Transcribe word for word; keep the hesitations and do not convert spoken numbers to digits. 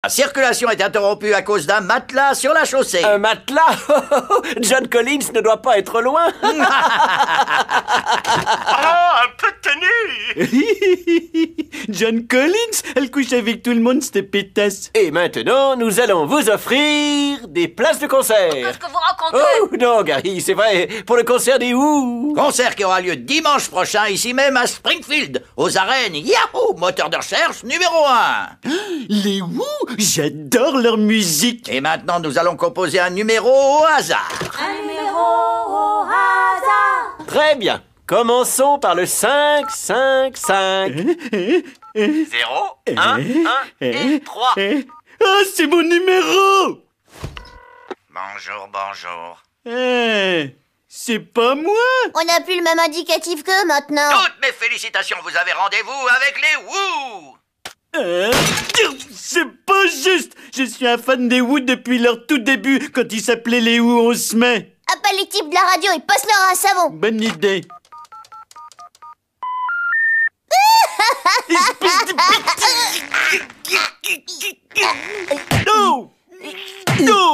circulation est interrompue à cause d'un matelas sur la chaussée. Un matelas? John Collins ne doit pas être loin. Ah, un peu de tenue. John Collins, elle couche avec tout le monde, cette pétasse. Et maintenant, nous allons vous offrir des places de concert. Qu'est-ce que vous racontez? Oh non, Gary, c'est vrai, pour le concert des Who. Concert qui aura lieu dimanche prochain, ici même à Springfield, aux arènes. Yahoo! Moteur de recherche numéro un. Les Who, j'adore leur musique. Et maintenant, nous allons composer un numéro au hasard. Un numéro au hasard. Très bien. Commençons par le cinq, cinq, cinq. Zéro, un, un et trois. Ah, c'est mon numéro. Bonjour, bonjour. Eh, c'est pas moi. On n'a plus le même indicatif qu'eux maintenant. Toutes mes félicitations, vous avez rendez-vous avec les Who. Euh, c'est pas juste. Je suis un fan des Who depuis leur tout début, quand ils s'appelaient les Who on se met. Appelle les types de la radio et passe-leur un savon. Bonne idée. Non! Non!